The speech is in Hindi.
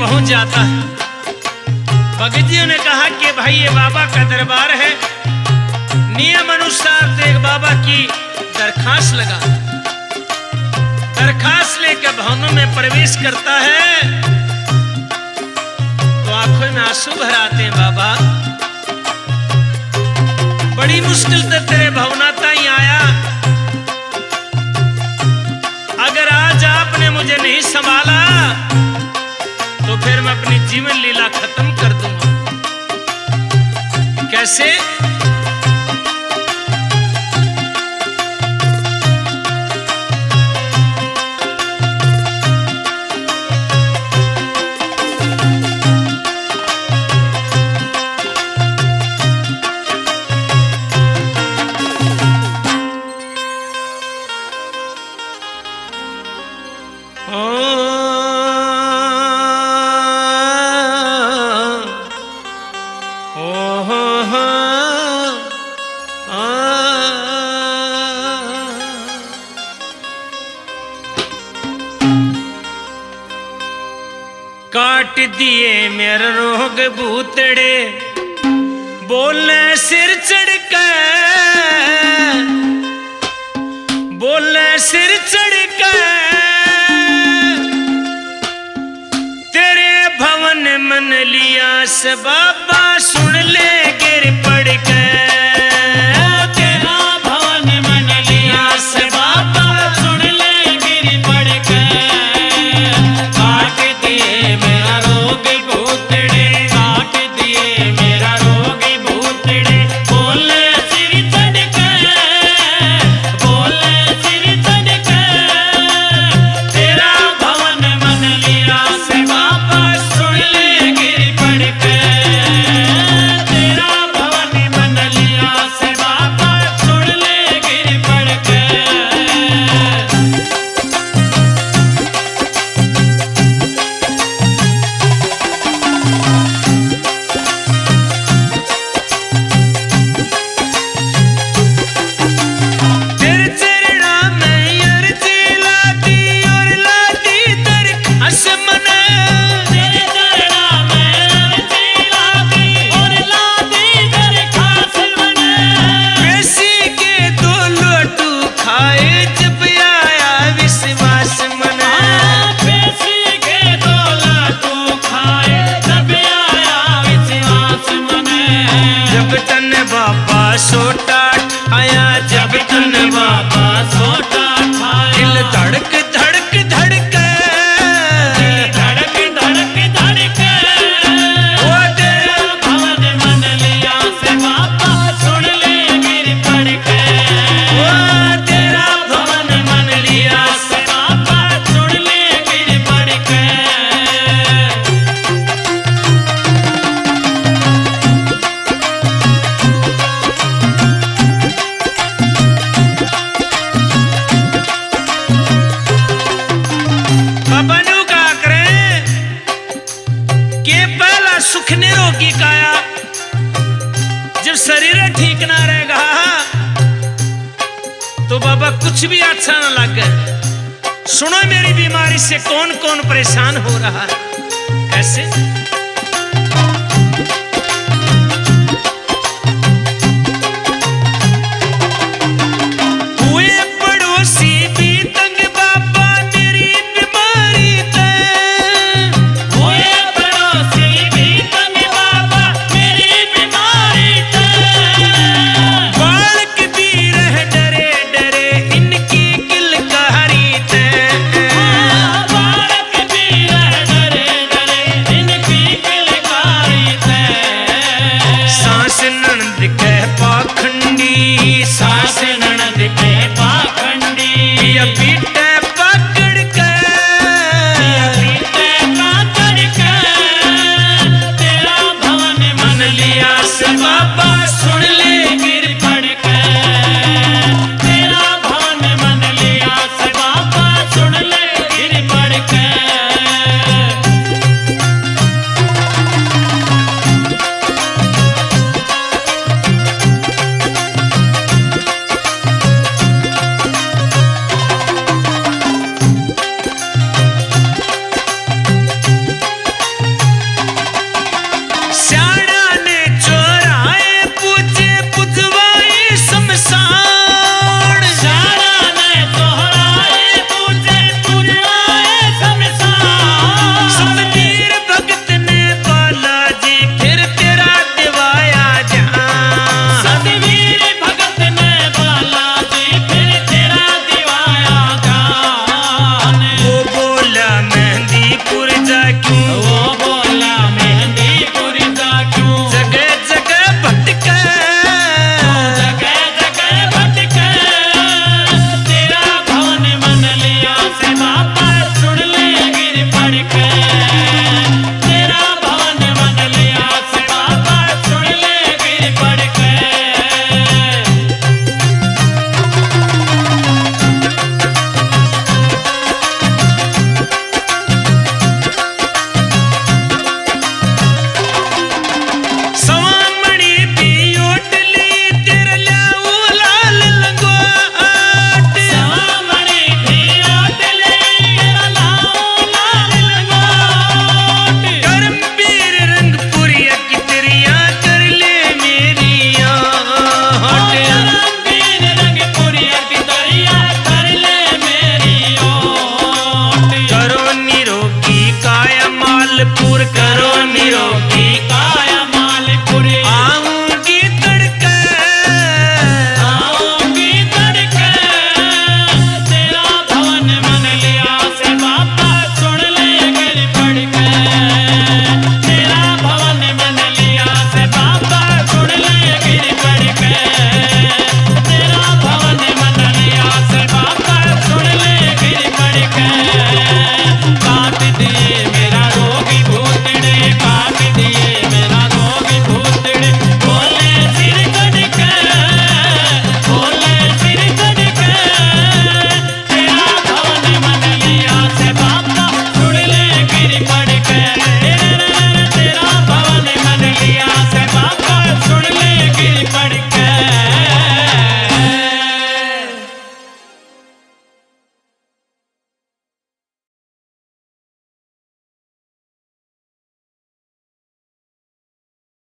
पहुंच जाता है। भगत जी ने कहा कि भाई ये बाबा का दरबार है, नियम अनुसार तो एक बाबा की दरखास्त लगा। दरखास्त लेकर भवनों में प्रवेश करता है तो आंखों में आंसू भर आते हैं। बाबा बड़ी मुश्किल से तेरे भवना ताई आया, अगर आज आपने मुझे नहीं संभाला तो फिर मैं अपनी जीवन लीला खत्म कर दूंगा। कैसे? काट दिए मेरा रोग भूतड़े, बोले सिर चढ़ के, बोले सिर चढ़ के, तेरे भवन मन लिया से बाबा सुन ले गिर पड़ के। तेरा भवन मन लिया से बाबा सुन ले गिर पड़ के। काट दिए मेरा रोग भूतड़े, काट दिए मेरा रोग भूतड़े, बोले सिर चढ़ के, बोले सिर चढ़ के, तेरा भवन मन लिया से बाबा सुन ले गिर पड़ के। तेरा भवन मन लिया से बाबा सुन ले गिर पड़ के। तेरे चरणा में अर्जी लादी और लादी दरखास्त मने। तेरे चरणा में अर्जी लादी और लादी दरखास्त मने। पेशी के दो लोटू खाए जब आया विश्वास मने। पेशी के दो लोटू खाए जब आया विश्वास मने। जब तन बाबा सोटा आया, जब तन बाबा सोटा खाया, दिल धड़क धड़क धड़के, दिल धड़क धड़क धड़के। ओ तेरा भवन मन लिया से बाबा सुन ले गिर पड़ के। ओ तेरा भवन मन लिया से बाबा सुन ले गिर पड़ के। बाबा ने कहा करें कि पहला सुख निरोगी काया, जब शरीर ठीक ना रहेगा तो बाबा कुछ भी अच्छा ना लगे। सुनो मेरी बीमारी से कौन कौन परेशान हो रहा है। कैसे? हुए पड़ोसी भी तंग बाबा मेरी बीमारी ते। हुए पड़ोसी भी तंग बाबा मेरी बीमारी ते। बालक भी रह डरे डरे इनकी किलकारी ते। बालक भी रह डरे डरे इनकी करो निरोगी